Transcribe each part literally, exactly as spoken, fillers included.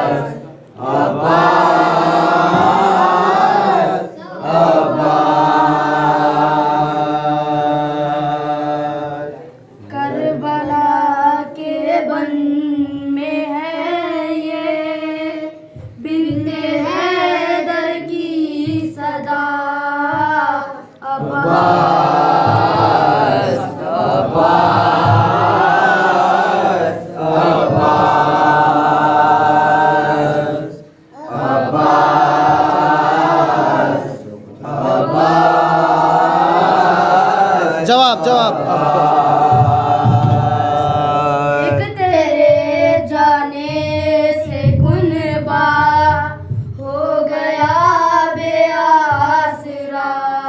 जवाब जवाब एक तेरे जाने से कुनबा हो गया बेआसरा।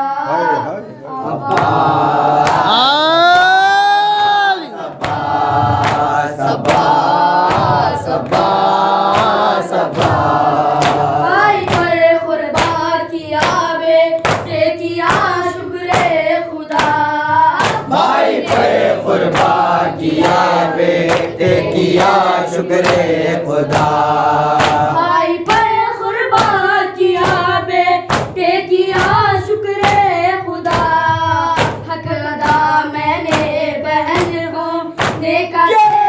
भाई पर कुर्बा किया बेटे किया शुक्र खुदा। भाई पे कुर्बा किया बेटे किया शुक्र खुदा। भाई पर कुर्बा किया बेटे किया शुक्र खुदा। हक अदा मैंने बहन होने का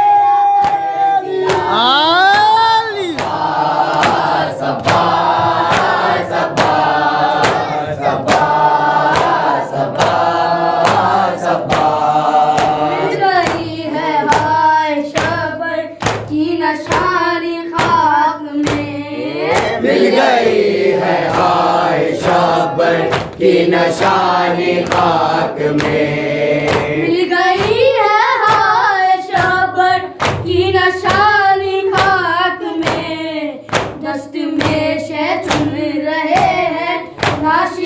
मिल गई है आयशा पर की निशानी खाक में। मिल गई है आयशा पर की निशानी खाक में। दस्त में शह चुन रहे हैं नाशिक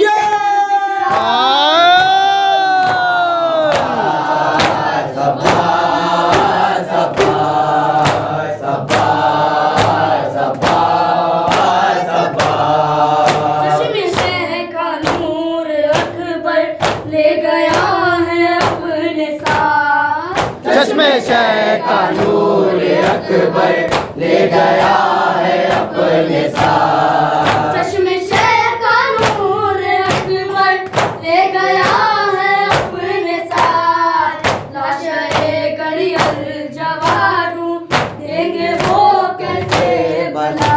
चश्मे शह का नूर अकबर ले गया है अपने साथ। चश्मे शह का नूर अकबर ले गया है अपने साथ। लाशे करियल जवारू देंगे वो कैसे भला।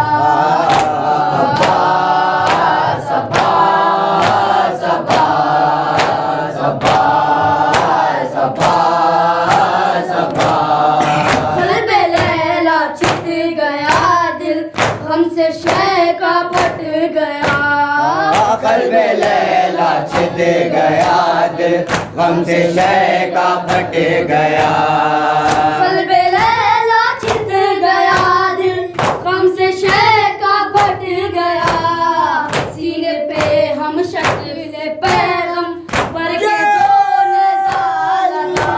हमसे शह का पट गया। कल्बे लैला छिद गया दिल हमसे शह का फट गया। कल्बे लैला छिद गया दिल हमसे शह का फट गया। सीने पे हम शक्ल पैगम पर के जो नज़ारा।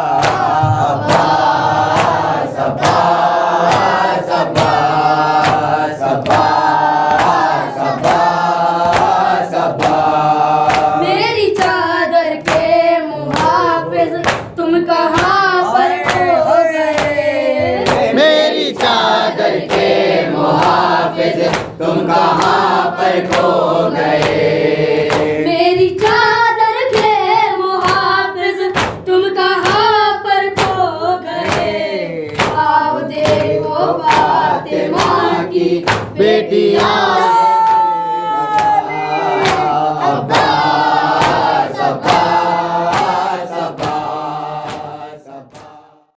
तुम कहाँ पर खो गए। मेरी चादर के मुहाफिज तुम कहाँ पर खो